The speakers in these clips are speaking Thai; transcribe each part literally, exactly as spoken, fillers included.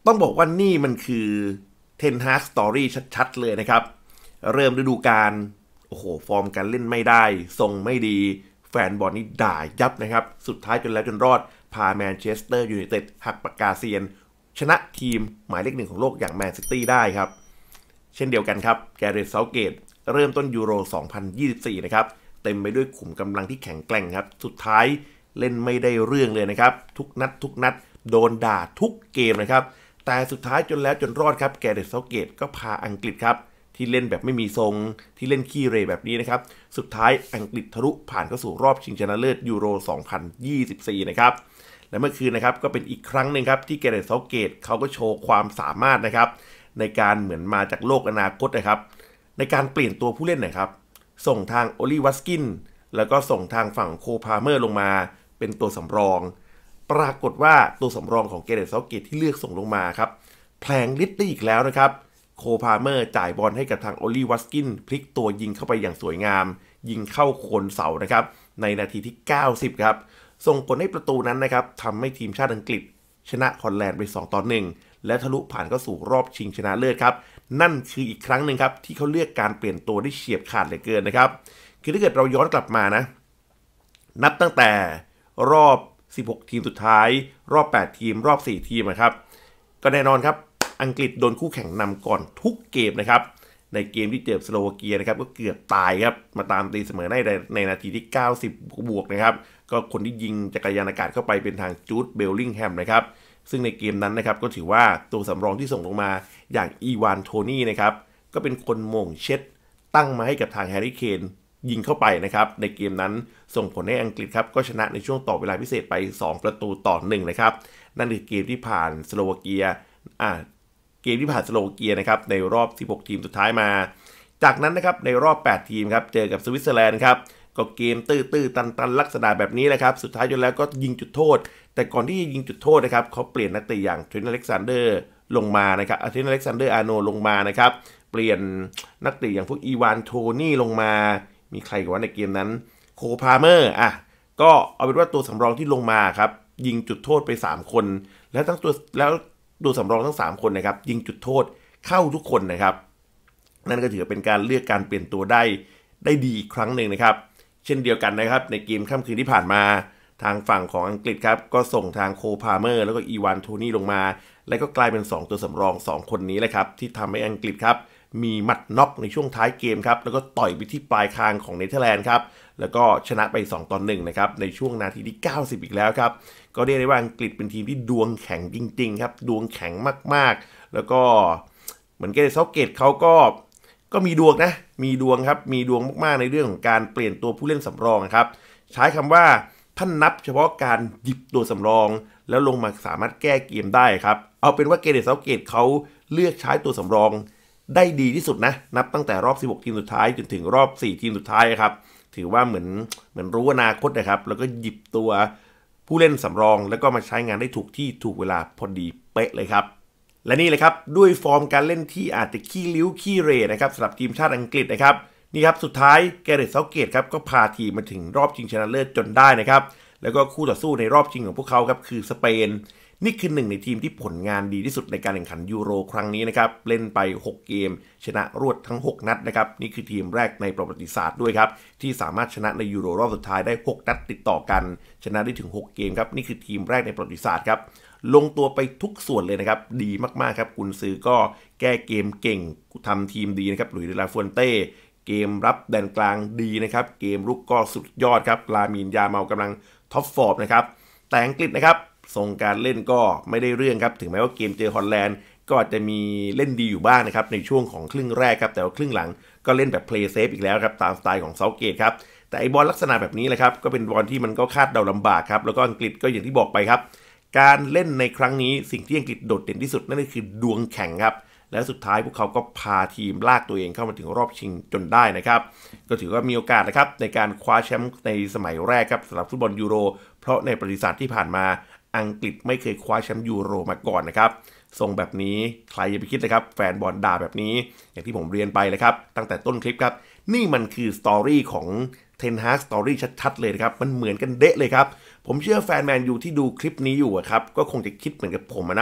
ต้องบอกว่านี่มันคือเทนฮากสตอรี่ชัดๆเลยนะครับเริ่มฤดูกาลโอ้โหฟอร์มการเล่นไม่ได้ทรงไม่ดีแฟนบอลนี่ด่ายับนะครับสุดท้ายจนแล้วจนรอดพาแมนเชสเตอร์ยูไนเต็ดหักปากกาเซียนชนะทีมหมายเลขหนึ่งของโลกอย่างแมนซิตี้ได้ครับเช่นเดียวกันครับแกเรธ เซาท์เกตเริ่มต้นยูโรสองพันยี่สิบสี่นะครับเต็มไปด้วยขุมกำลังที่แข็งแกร่งครับสุดท้ายเล่นไม่ได้เรื่องเลยนะครับทุกนัดทุกนัดโดนด่าทุกเกมนะครับแต่สุดท้ายจนแล้วจนรอดครับแกเรธ เซาท์เกตก็พาอังกฤษครับที่เล่นแบบไม่มีทรงที่เล่นขี้เรแบบนี้นะครับสุดท้ายอังกฤษทะลุผ่านเข้าสู่รอบชิงชนะเลิศยูโรสองพันยี่สิบสี่นะครับและเมื่อคืนนะครับก็เป็นอีกครั้งหนึ่งครับที่แกเรธ เซาท์เกตเขาก็โชว์ความสามารถนะครับในการเหมือนมาจากโลกอนาคตนะครับในการเปลี่ยนตัวผู้เล่นนะครับส่งทางโอลีวัสกินแล้วก็ส่งทางฝั่งโคพาเมอร์ลงมาเป็นตัวสำรองปรากฏว่าตัวสำรองของแกเรธ เซาท์เกตที่เลือกส่งลงมาครับแผลงฤทธิ์ได้อีกแล้วนะครับโคพาเมอร์จ่ายบอลให้กับทางโอลีวัสกินพลิกตัวยิงเข้าไปอย่างสวยงามยิงเข้าโคนเสานะครับในนาทีที่เก้าสิบครับส่งผลให้ประตูนั้นนะครับทำให้ทีมชาติอังกฤษชนะฮอลแลนด์ไปสองต่อหนึ่งและทะลุผ่านเข้าสู่รอบชิงชนะเลิศครับนั่นคืออีกครั้งหนึ่งครับที่เขาเลือกการเปลี่ยนตัวได้เฉียบขาดเหลือเกินนะครับคือถ้าเกิดเราย้อนกลับมานะนับตั้งแต่รอบสิบหกทีมสุดท้ายรอบแปดทีมรอบสี่ทีมนะครับก็แน่นอนครับอังกฤษโดนคู่แข่งนำก่อนทุกเกมนะครับในเกมที่เจอสโลวาเกียนะครับก็เกือบตายครับมาตามตีเสมอได้ในนาทีที่เก้าสิบบวกนะครับก็คนที่ยิงจักรยานอากาศเข้าไปเป็นทางจูดเบลลิงแฮมนะครับซึ่งในเกมนั้นนะครับก็ถือว่าตัวสำรองที่ส่งลงมาอย่างอีวานโทนี่นะครับก็เป็นคนโมงเช็ดตั้งมาให้กับทางแฮร์รี่เคนยิงเข้าไปนะครับในเกมนั้นส่งผลให้อังกฤษครับก็ชนะในช่วงต่อเวลาพิเศษไปสองประตูต่อหนึ่งนะครับนั่นคือเกมที่ผ่านสโลวาเกียอ่าเกมที่ผ่านสโลวาเกียนะครับในรอบสิบหกทีมสุดท้ายมาจากนั้นนะครับในรอบแปดทีมครับเจอกับสวิตเซอร์แลนด์ครับก็เกมตื้อๆตันๆลักษณะแบบนี้แหละครับสุดท้ายจนแล้วก็ยิงจุดโทษแต่ก่อนที่จะยิงจุดโทษนะครับเขาเปลี่ยนนักเตะอย่างเทรนต์อเล็กซานเดอร์ลงมานะครับเทรนต์อเล็กซานเดอร์อาร์โนลงมานะครับเปลี่ยนนักเตะอย่างพวกอีวานโทนี่ลงมามีใครกันวะในเกมนั้นโคพาเมอร์อ่ะก็เอาเป็นว่าตัวสำรองที่ลงมาครับยิงจุดโทษไปสามคนแล้วทั้งตัวแล้วตัวสำรองทั้งสามคนนะครับยิงจุดโทษเข้าทุกคนนะครับนั่นก็ถือเป็นการเลือกการเปลี่ยนตัวได้ได้ดีอีกครั้งหนึ่งนะครับเช่นเดียวกันนะครับในเกมค่ำคืนที่ผ่านมาทางฝั่งของอังกฤษครับก็ส่งทางโคพาเมอร์แล้วก็อีวานโทนี่ลงมาแล้วก็กลายเป็นสองตัวสำรองสองคนนี้แหละครับที่ทำให้อังกฤษครับมีหมัดน็อกในช่วงท้ายเกมครับแล้วก็ต่อยไปที่ปลายคางของเนเธอร์แลนด์ครับแล้วก็ชนะไปสองต่อหนึ่งนะครับในช่วงนาทีที่เก้าสิบอีกแล้วครับก็เรียกได้ว่าอังกฤษเป็นทีมที่ดวงแข็งจริงๆครับดวงแข็งมากๆแล้วก็เหมือนแกเรธ เซาท์เกตเขาก็ก็มีดวงนะมีดวงครับมีดวงมากๆในเรื่องของการเปลี่ยนตัวผู้เล่นสำรองครับใช้คำว่าท่านนับเฉพาะการหยิบตัวสำรองแล้วลงมาสามารถแก้เกมได้ครับเอาเป็นว่าแกเรธ เซาท์เกตเขาเลือกใช้ตัวสำรองได้ดีที่สุดนะนับตั้งแต่รอบสิบหกทีมสุดท้ายจนถึงรอบสี่ทีมสุดท้ายครับถือว่าเหมือนเหมือนรู้อนาคตนะครับแล้วก็หยิบตัวผู้เล่นสำรองแล้วก็มาใช้งานได้ถูกที่ถูกเวลาพอดีเป๊ะเลยครับและนี่เลยครับด้วยฟอร์มการเล่นที่อาจจะขี้ลิ้วขี้เรนะครับสำหรับทีมชาติอังกฤษนะครับนี่ครับสุดท้ายแกเรธ เซาท์เกตครับก็พาทีมมาถึงรอบชิงชนะเลิศจนได้นะครับแล้วก็คู่ต่อสู้ในรอบชิงของพวกเขาครับคือสเปนนี่คือหนึ่งในทีมที่ผลงานดีที่สุดในการแข่งขันยูโรครั้งนี้นะครับเล่นไปหกเกมชนะรวดทั้งหกนัดนะครับนี่คือทีมแรกในประวัติศาสตร์ด้วยครับที่สามารถชนะในยูโรรอบสุดท้ายได้หกนัดติดต่อกันชนะได้ถึงหกเกมครับนี่คือทีมแรกในประวัติศาสตร์ครับลงตัวไปทุกส่วนเลยนะครับดีมากๆครับกุนซือก็แก้เกมเก่งทำทีมดีนะครับหลุยส์ เดลาฟูนเต้เกมรับแดนกลางดีนะครับเกมรุกก็สุดยอดครับลามีนยาเมากำลังท็อปฟอร์มนะครับแต่อังกฤษนะครับทรงการเล่นก็ไม่ได้เรื่องครับถึงแม้ว่าเกมเจอฮอลแลนด์ก็อาจจะมีเล่นดีอยู่บ้างนะครับในช่วงของครึ่งแรกครับแต่ว่าครึ่งหลังก็เล่นแบบเพลย์เซฟอีกแล้วครับตามสไตล์ของเซาท์เกตครับแต่ไอบอลลักษณะแบบนี้แหละครับก็เป็นบอลที่มันก็คาดเดาลำบากครับแล้วก็อังกฤษก็อย่างที่บอกไปครับการเล่นในครั้งนี้สิ่งที่อังกฤษโดดเด่นที่สุดนั่นก็คือดวงแข็งครับและสุดท้ายพวกเขาก็พาทีมลากตัวเองเข้ามาถึงรอบชิงจนได้นะครับก็ถือว่ามีโอกาสนะครับในการคว้าแชมป์ในสมัยแรกครับสำหรับฟุตบอลยูโรเพราะในประวัติศาสตร์ที่ผ่านมาอังกฤษไม่เคยคว้าแชมป์ยูโรมาก่อนนะครับทรงแบบนี้ใครจะไปคิดนะครับแฟนบอลด่าแบบนี้อย่างที่ผมเรียนไปเลยครับตั้งแต่ต้นคลิปครับนี่มันคือสตอรี่ของเทนฮากสตอรี่ชัดๆเลยนะครับมันเหมือนกันเดะเลยครับผมเชื่อแฟนแมนยูที่ดูคลิปนี้อยู่ครับก็คงจะคิดเหมือนกับผมนะโ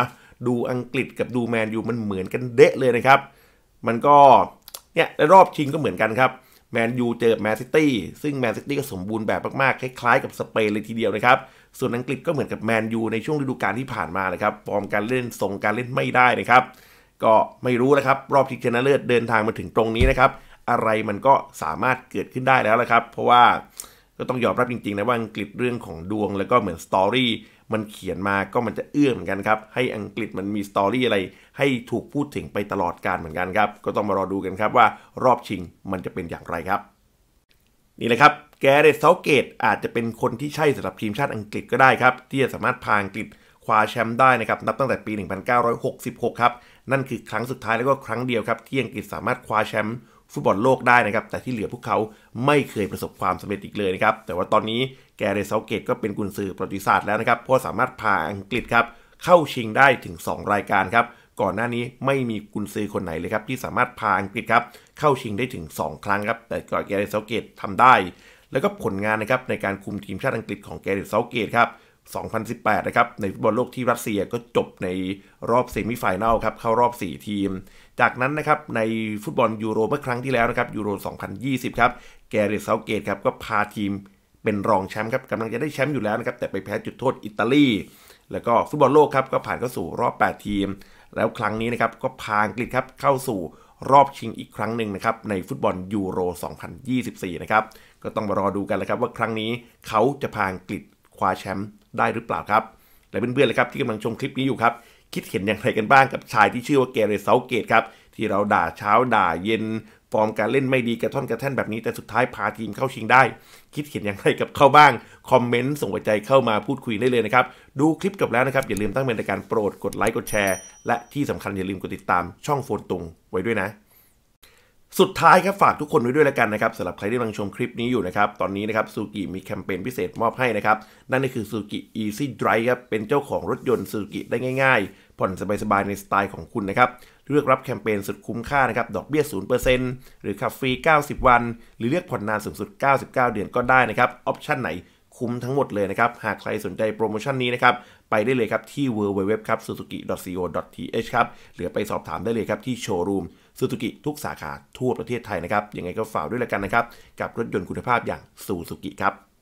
ดูอังกฤษกับดูแมนยูมันเหมือนกันเดะเลยนะครับมันก็เนี่ยในรอบชิงก็เหมือนกันครับแมนยูเจอแมนซิตี้ซึ่งแมนซิตี้ก็สมบูรณ์แบบมากๆคล้ายๆกับสเปนเลยทีเดียวนะครับส่วนอังกฤษก็เหมือนกับแมนยูในช่วงฤดูกาลที่ผ่านมาเลยครับฟอร์มการเล่นทรงการเล่นไม่ได้นะครับก็ไม่รู้นะครับรอบชิงชนะเลิศเดินทางมาถึงตรงนี้นะครับอะไรมันก็สามารถเกิดขึ้นได้แล้วละครับเพราะว่าก็ต้องยอมรับจริงๆนะว่าอังกฤษเรื่องของดวงแล้วก็เหมือนสตอรี่มันเขียนมาก็มันจะเอื้อเหมือนกันครับให้อังกฤษมันมีสตอรี่อะไรให้ถูกพูดถึงไปตลอดกาลเหมือนกันครับก็ต้องมารอดูกันครับว่ารอบชิงมันจะเป็นอย่างไรครับนี่แหละครับแกเรธ เซาท์เกตอาจจะเป็นคนที่ใช่สำหรับทีมชาติอังกฤษก็ได้ครับที่จะสามารถพาอังกฤษคว้าแชมป์ได้นะครับนับตั้งแต่ปีหนึ่งพันเก้าร้อยหกสิบหกครับนั่นคือครั้งสุดท้ายแล้วก็ครั้งเดียวครับที่อังกฤษสามารถคว้าแชมป์ฟุตบอลโลกได้นะครับแต่ที่เหลือพวกเขาไม่เคยประสบความสำเร็จอีกเลยนะครับแต่ว่าตอนนี้แกเรธ เซาท์เกตก็เป็นกุนซือประวัติศาสตร์แล้วนะครับเพราะสามารถพาอังกฤษครับเข้าชิงได้ถึงสองรายการครับก่อนหน้านี้ไม่มีกุนซือคนไหนเลยครับที่สามารถพาอังกฤษครับเข้าชิงได้ถึงสองครั้งครับแต่ก่อนแกเรธ เซาท์เกตทำได้แล้วก็ผลงานนะครับในการคุมทีมชาติอังกฤษของแกเรธ เซาท์เกตครับสองพันสิบแปดนะครับในฟุตบอลโลกที่รัสเซียก็จบในรอบเซมิไฟแนลครับเข้ารอบสี่ทีมจากนั้นนะครับในฟุตบอลยูโรเมื่อครั้งที่แล้วนะครับยูโรสองพันยี่สิบครับแกเรธ เซาท์เกตครับก็พาทีมเป็นรองแชมป์ครับกำลังจะได้แชมป์อยู่แล้วนะครับแต่ไปแพ้จุดโทษอิตาลีแล้วก็ฟุตบอลโลกครับก็ผ่านเข้าสู่รอบแปดทีมแล้วครั้งนี้นะครับก็พาอังกฤษครับเข้าสู่รอบชิงอีกครั้งหนึ่งนะครับในฟุตบอลยูโรสองพันยี่สิบสี่นะครับก็ต้องมารอดูกันแล้วครับว่าครั้งนี้เขาจะพาอังกฤษคว้าแชมป์ได้หรือเปล่าครับและเพื่อนๆเลยครับที่กำลังชมคลิปนี้อยู่ครับคิดเห็นอย่างไรกันบ้างกับชายที่ชื่อว่าแกเรธ เซาท์เกตครับที่เราด่าเช้าด่าเย็นฟอร์มการเล่นไม่ดีกระท่อนกระแท่นแบบนี้แต่สุดท้ายพาทีมเข้าชิงได้คิดเห็นอย่างไรกับเขาบ้างคอมเมนต์ส่งหัวใจเข้ามาพูดคุยได้เลยนะครับดูคลิปจบแล้วนะครับอย่าลืมตั้งเป็นรายการโปรดกดไลค์กดแชร์และที่สำคัญอย่าลืมกดติดตามช่องโฟนตุงไว้ด้วยนะสุดท้ายครับฝากทุกคนไว้ด้วยแล้วกันนะครับสำหรับใครที่กำลังชมคลิปนี้อยู่นะครับตอนนี้นะครับซูกิมีแคมเปญพิเศษมอบให้นะครับนั่นก็คือซูกิ Easy Drive ครับเป็นเจ้าของรถยนต์ซูกิได้ง่ายๆผ่อนสบายๆในสไตล์ของคุณนะครับเลือกรับแคมเปญสุดคุ้มค่านะครับดอกเบี้ย ศูนย์เปอร์เซ็นต์ หรือขับฟรีเก้าสิบวันหรือเลือกผ่อนนานสูงสุดเก้าสิบเก้าเดือนก็ได้นะครับออปชั่นไหนคุ้มทั้งหมดเลยนะครับหากใครสนใจโปรโมชั่นนี้นะครับไปได้เลยครับที่ ดับเบิลยู ดับเบิลยู ดับเบิลยู ครับ ซูซูกิ ดอท ซี โอ ดอท ที เอช ครับหรือไปสอบถามได้เลยครับที่โชว์รูมซูซูกิทุกสาขาทั่วประเทศไทยนะครับยังไงก็ฝากด้วยแล้วกันนะครับกับรถยนต์คุณภาพอย่างซูซูกิครับ